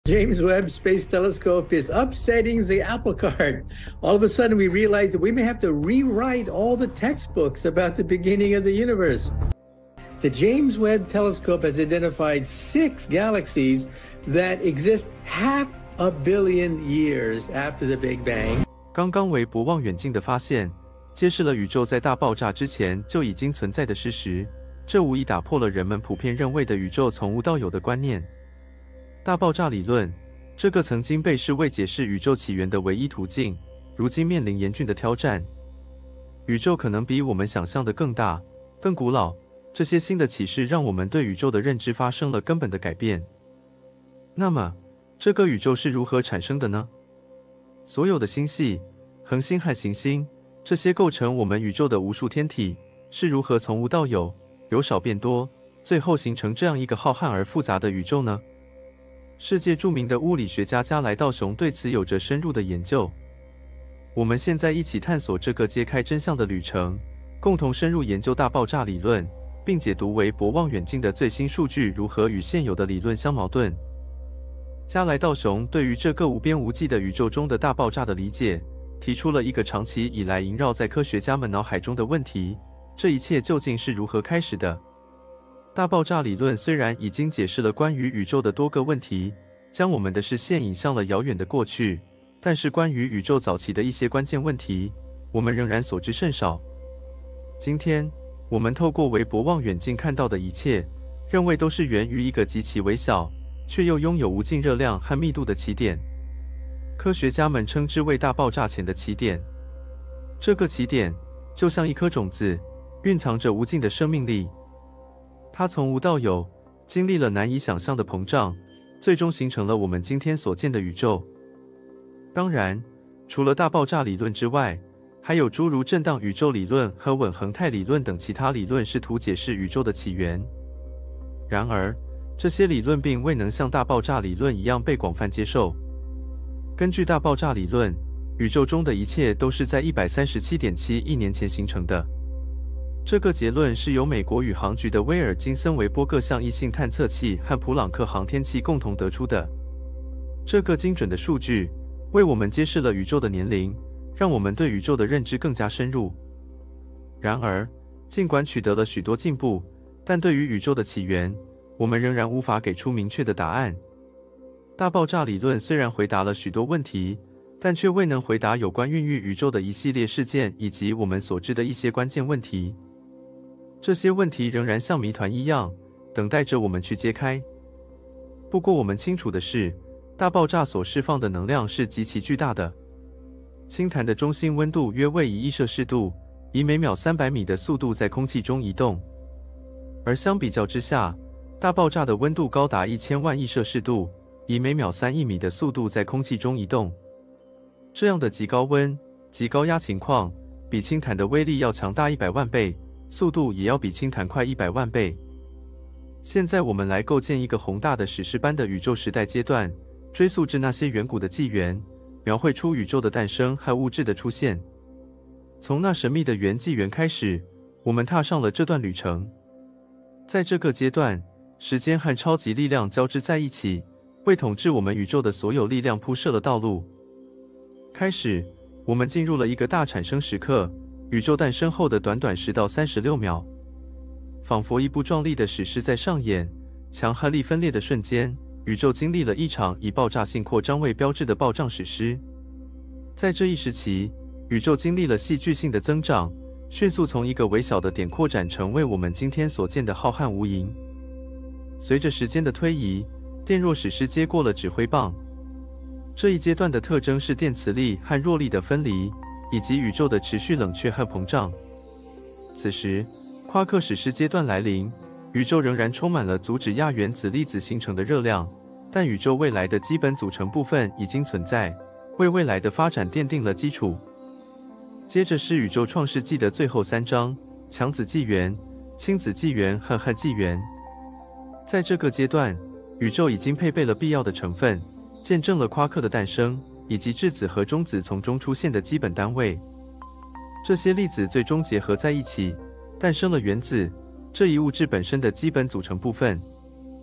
James Webb Space Telescope is upsetting the apple cart. All of a sudden, we realize that we may have to rewrite all the textbooks about the beginning of the universe. The James Webb Telescope has identified 6 galaxies that exist half a billion years after the Big Bang. 刚刚韦伯望远镜的发现，揭示了宇宙在大爆炸之前就已经存在的事实，这无疑打破了人们普遍认为的宇宙从无到有的观念。大爆炸理论，这个曾经被视为解释宇宙起源的唯一途径，如今面临严峻的挑战。宇宙可能比我们想象的更大、更古老。这些新的启示让我们对宇宙的认知发生了根本的改变。那么，这个宇宙是如何产生的呢？所有的星系、恒星和行星，这些构成我们宇宙的无数天体，是如何从无到有，由少变多，最后形成这样一个浩瀚而复杂的宇宙呢？世界著名的物理学家加莱道雄对此有着深入的研究。我们现在一起探索这个揭开真相的旅程，共同深入研究大爆炸理论，并解读韦伯望远镜的最新数据如何与现有的理论相矛盾。加莱道雄对于这个无边无际的宇宙中的大爆炸的理解，提出了一个长期以来萦绕在科学家们脑海中的问题：这一切究竟是如何开始的？大爆炸理论虽然已经解释了关于宇宙的多个问题，将我们的视线引向了遥远的过去，但是关于宇宙早期的一些关键问题，我们仍然所知甚少。今天，我们透过韦伯望远镜看到的一切，认为都是源于一个极其微小，却又拥有无尽热量和密度的起点。科学家们称之为大爆炸前的起点。这个起点就像一颗种子，蕴藏着无尽的生命力。它从无到有，经历了难以想象的膨胀，最终形成了我们今天所见的宇宙。当然，除了大爆炸理论之外，还有诸如震荡宇宙理论和稳恒态理论等其他理论试图解释宇宙的起源。然而，这些理论并未能像大爆炸理论一样被广泛接受。根据大爆炸理论，宇宙中的一切都是在137.7亿年前形成的。这个结论是由美国宇航局的威尔金森韦波各项异性探测器和普朗克航天器共同得出的。这个精准的数据为我们揭示了宇宙的年龄，让我们对宇宙的认知更加深入。然而，尽管取得了许多进步，但对于宇宙的起源，我们仍然无法给出明确的答案。大爆炸理论虽然回答了许多问题，但却未能回答有关孕育宇宙的一系列事件以及我们所知的一些关键问题。这些问题仍然像谜团一样，等待着我们去揭开。不过我们清楚的是，大爆炸所释放的能量是极其巨大的。氢弹的中心温度约为1亿摄氏度，以每秒300米的速度在空气中移动。而相比较之下，大爆炸的温度高达1000万亿摄氏度，以每秒3亿米的速度在空气中移动。这样的极高温、极高压情况，比氢弹的威力要强大100万倍，速度也要比氢弹快100万倍。现在我们来构建一个宏大的史诗般的宇宙时代阶段，追溯至那些远古的纪元，描绘出宇宙的诞生和物质的出现。从那神秘的元纪元开始，我们踏上了这段旅程。在这个阶段，时间和超级力量交织在一起，为统治我们宇宙的所有力量铺设了道路。开始，我们进入了一个大产生时刻，宇宙诞生后的短短10到36秒，仿佛一部壮丽的史诗在上演。强和力分裂的瞬间，宇宙经历了一场以爆炸性扩张为标志的暴胀史诗。在这一时期，宇宙经历了戏剧性的增长，迅速从一个微小的点扩展成为我们今天所见的浩瀚无垠。随着时间的推移，电弱史诗接过了指挥棒。这一阶段的特征是电磁力和弱力的分离，以及宇宙的持续冷却和膨胀。此时，夸克史诗阶段来临，宇宙仍然充满了阻止亚原子粒子形成的热量，但宇宙未来的基本组成部分已经存在，为未来的发展奠定了基础。接着是宇宙创世纪的最后3章：强子纪元、氢子纪元和氦纪元。在这个阶段，宇宙已经配备了必要的成分，见证了夸克的诞生，以及质子和中子从中出现的基本单位。这些粒子最终结合在一起，诞生了原子，这一物质本身的基本组成部分。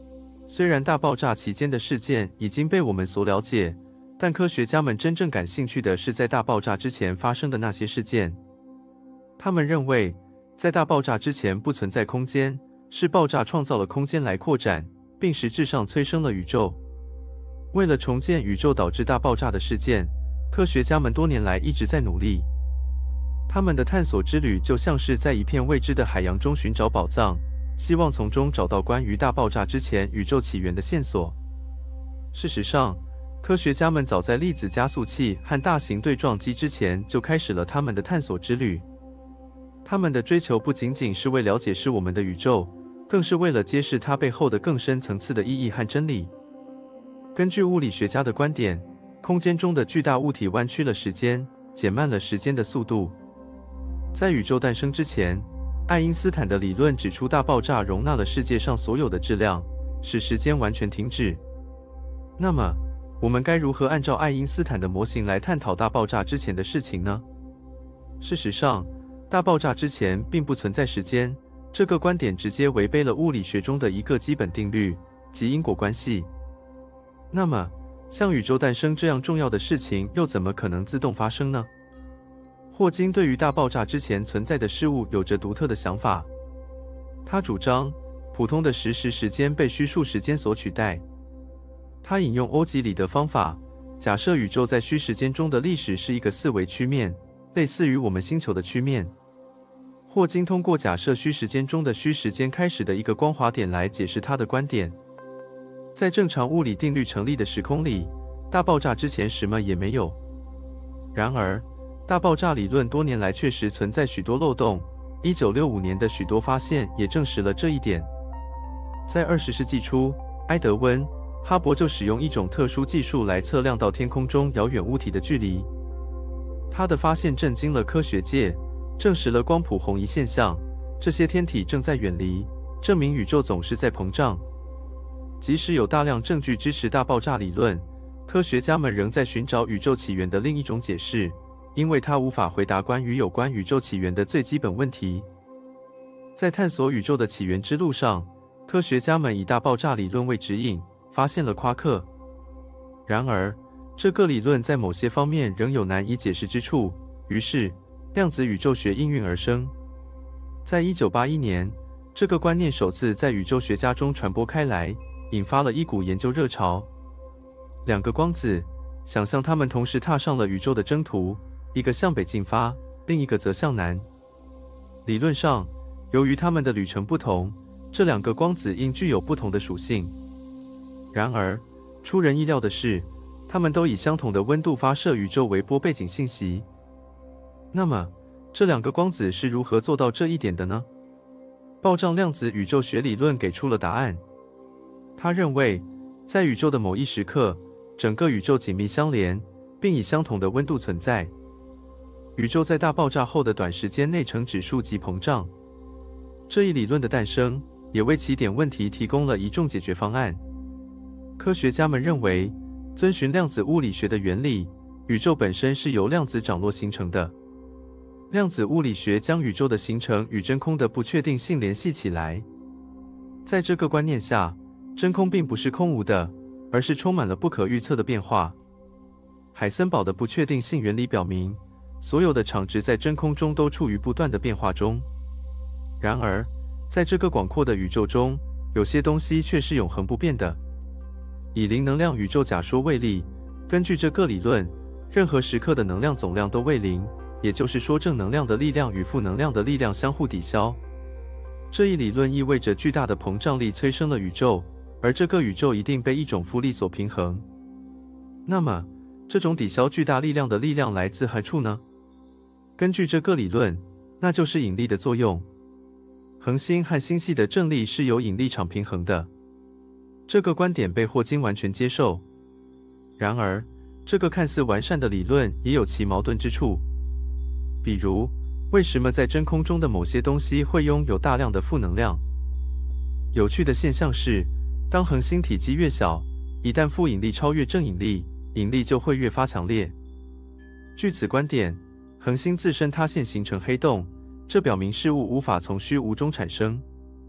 虽然大爆炸期间的事件已经被我们所了解，但科学家们真正感兴趣的是在大爆炸之前发生的那些事件。他们认为，在大爆炸之前不存在空间，是爆炸创造了空间来扩展，并实质上催生了宇宙。为了重建宇宙导致大爆炸的事件，科学家们多年来一直在努力。他们的探索之旅就像是在一片未知的海洋中寻找宝藏，希望从中找到关于大爆炸之前宇宙起源的线索。事实上，科学家们早在粒子加速器和大型对撞机之前就开始了他们的探索之旅。他们的追求不仅仅是为了解释我们的宇宙，更是为了揭示它背后的更深层次的意义和真理。根据物理学家的观点，空间中的巨大物体弯曲了时间，减慢了时间的速度。在宇宙诞生之前，爱因斯坦的理论指出，大爆炸容纳了世界上所有的质量，使时间完全停止。那么，我们该如何按照爱因斯坦的模型来探讨大爆炸之前的事情呢？事实上，大爆炸之前并不存在时间，这个观点直接违背了物理学中的一个基本定律，即因果关系。那么，像宇宙诞生这样重要的事情又怎么可能自动发生呢？霍金对于大爆炸之前存在的事物有着独特的想法。他主张，普通的实时时间被虚数时间所取代。他引用欧几里得方法，假设宇宙在虚时间中的历史是一个四维曲面，类似于我们星球的曲面。霍金通过假设虚时间中的虚时间开始的一个光滑点来解释他的观点。在正常物理定律成立的时空里，大爆炸之前什么也没有。然而，大爆炸理论多年来确实存在许多漏洞，1965年的许多发现也证实了这一点。在20世纪初，埃德温·哈勃就使用一种特殊技术来测量到天空中遥远物体的距离。他的发现震惊了科学界，证实了光谱红移现象，这些天体正在远离，证明宇宙总是在膨胀。即使有大量证据支持大爆炸理论，科学家们仍在寻找宇宙起源的另一种解释，因为它无法回答有关宇宙起源的最基本问题。在探索宇宙的起源之路上，科学家们以大爆炸理论为指引，发现了夸克。然而，这个理论在某些方面仍有难以解释之处，于是量子宇宙学应运而生。在1981年，这个观念首次在宇宙学家中传播开来，引发了一股研究热潮。两个光子，想象它们同时踏上了宇宙的征途，一个向北进发，另一个则向南。理论上，由于它们的旅程不同，这两个光子应具有不同的属性。然而，出人意料的是，它们都以相同的温度发射宇宙微波背景信息。那么，这两个光子是如何做到这一点的呢？暴胀量子宇宙学理论给出了答案。他认为，在宇宙的某一时刻，整个宇宙紧密相连，并以相同的温度存在。宇宙在大爆炸后的短时间内呈指数级膨胀。这一理论的诞生，也为起点问题提供了一众解决方案。科学家们认为，遵循量子物理学的原理，宇宙本身是由量子涨落形成的。量子物理学将宇宙的形成与真空的不确定性联系起来。在这个观念下，真空并不是空无的，而是充满了不可预测的变化。海森堡的不确定性原理表明，所有的场质在真空中都处于不断的变化中。然而，在这个广阔的宇宙中，有些东西却是永恒不变的。以零能量宇宙假说为例，根据这个理论，任何时刻的能量总量都为零，也就是说，正能量的力量与负能量的力量相互抵消。这一理论意味着巨大的膨胀力催生了宇宙，而这个宇宙一定被一种复力所平衡。那么，这种抵消巨大力量的力量来自何处呢？根据这个理论，那就是引力的作用。恒星和星系的正力是由引力场平衡的。这个观点被霍金完全接受。然而，这个看似完善的理论也有其矛盾之处。比如，为什么在真空中的某些东西会拥有大量的负能量？有趣的现象是，当恒星体积越小，一旦负引力超越正引力，引力就会越发强烈。据此观点，恒星自身塌陷形成黑洞，这表明事物无法从虚无中产生。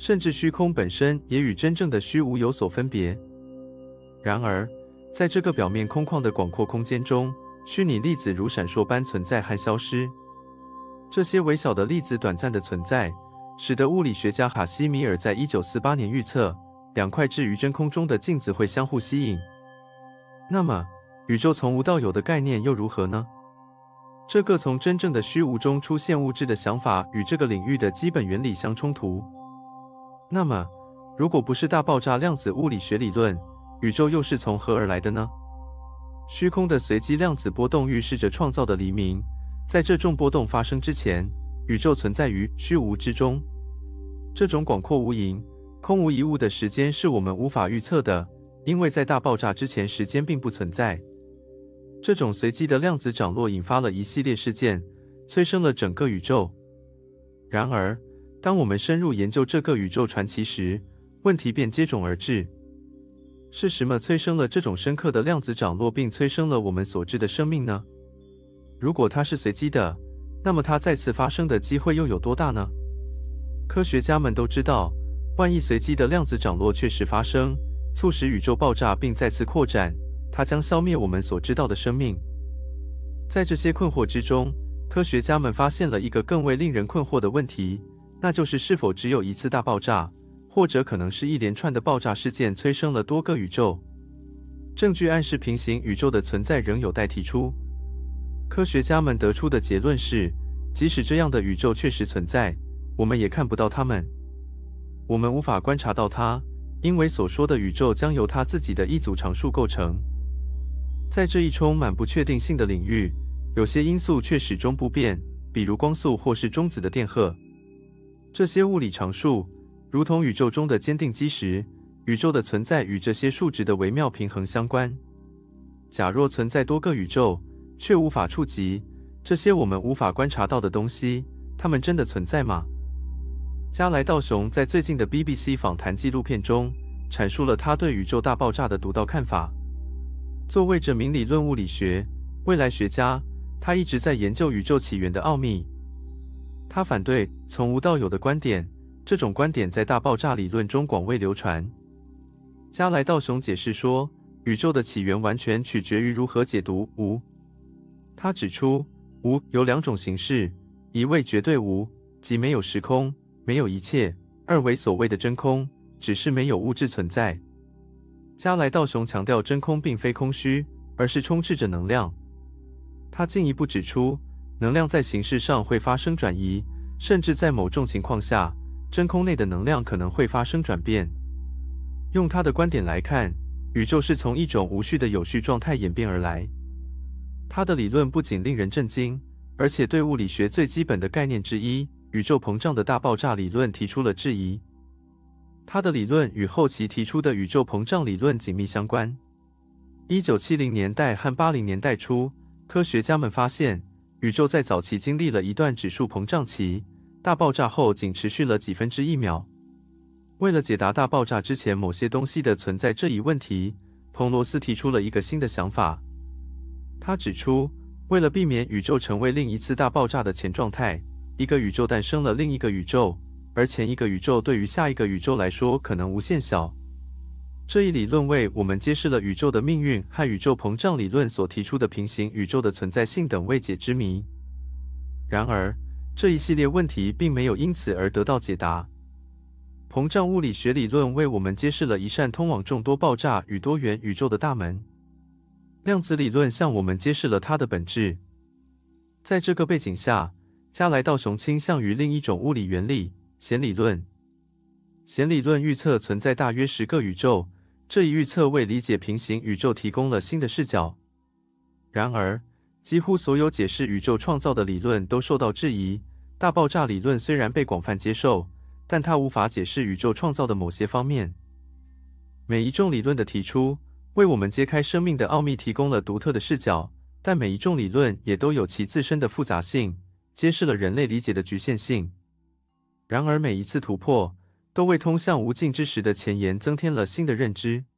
甚至虚空本身也与真正的虚无有所分别。然而，在这个表面空旷的广阔空间中，虚拟粒子如闪烁般存在和消失。这些微小的粒子短暂的存在，使得物理学家哈希米尔在1948年预测，两块置于真空中的镜子会相互吸引。那么，宇宙从无到有的概念又如何呢？这个从真正的虚无中出现物质的想法与这个领域的基本原理相冲突。那么，如果不是大爆炸量子物理学理论，宇宙又是从何而来的呢？虚空的随机量子波动预示着创造的黎明。在这种波动发生之前，宇宙存在于虚无之中。这种广阔无垠、空无一物的时间是我们无法预测的，因为在大爆炸之前，时间并不存在。这种随机的量子涨落引发了一系列事件，催生了整个宇宙。然而，当我们深入研究这个宇宙传奇时，问题便接踵而至：是什么催生了这种深刻的量子涨落，并催生了我们所知的生命呢？如果它是随机的，那么它再次发生的机会又有多大呢？科学家们都知道，万一随机的量子涨落确实发生，促使宇宙爆炸并再次扩展，它将消灭我们所知道的生命。在这些困惑之中，科学家们发现了一个更为令人困惑的问题，那就是是否只有一次大爆炸，或者可能是一连串的爆炸事件催生了多个宇宙。证据暗示平行宇宙的存在仍有待提出。科学家们得出的结论是，即使这样的宇宙确实存在，我们也看不到它们。我们无法观察到它，因为所说的宇宙将由它自己的一组常数构成。在这一充满不确定性的领域，有些因素却始终不变，比如光速或是中子的电荷。这些物理常数，如同宇宙中的坚定基石，宇宙的存在与这些数值的微妙平衡相关。假若存在多个宇宙，却无法触及这些我们无法观察到的东西，它们真的存在吗？加莱道雄在最近的 BBC 访谈纪录片中阐述了他对宇宙大爆炸的独到看法。作为这名理论物理学未来学家，他一直在研究宇宙起源的奥秘。他反对从无到有的观点，这种观点在大爆炸理论中广为流传。加莱道雄解释说，宇宙的起源完全取决于如何解读无。他指出，无有两种形式，一为绝对无，即没有时空，没有一切；二为所谓的真空，只是没有物质存在。加莱道雄强调真空并非空虚，而是充斥着能量。他进一步指出，能量在形式上会发生转移，甚至在某种情况下，真空内的能量可能会发生转变。用他的观点来看，宇宙是从一种无序的有序状态演变而来。他的理论不仅令人震惊，而且对物理学最基本的概念之一——宇宙膨胀的大爆炸理论提出了质疑。他的理论与后期提出的宇宙膨胀理论紧密相关。1970年代和80年代初，科学家们发现，宇宙在早期经历了一段指数膨胀期，大爆炸后仅持续了几分之一秒。为了解答大爆炸之前某些东西的存在这一问题，彭罗斯提出了一个新的想法。他指出，为了避免宇宙成为另一次大爆炸的前状态，一个宇宙诞生了另一个宇宙，而前一个宇宙对于下一个宇宙来说可能无限小。这一理论为我们揭示了宇宙的命运和宇宙膨胀理论所提出的平行宇宙的存在性等未解之谜。然而，这一系列问题并没有因此而得到解答。膨胀物理学理论为我们揭示了一扇通往众多爆炸与多元宇宙的大门。量子理论向我们揭示了它的本质。在这个背景下，加莱道雄倾向于另一种物理原理——弦理论。弦理论预测存在大约10个宇宙，这一预测为理解平行宇宙提供了新的视角。然而，几乎所有解释宇宙创造的理论都受到质疑。大爆炸理论虽然被广泛接受，但它无法解释宇宙创造的某些方面。每一种理论的提出，为我们揭开生命的奥秘提供了独特的视角，但每一种理论也都有其自身的复杂性，揭示了人类理解的局限性。然而，每一次突破都为通向无尽之时的前沿增添了新的认知。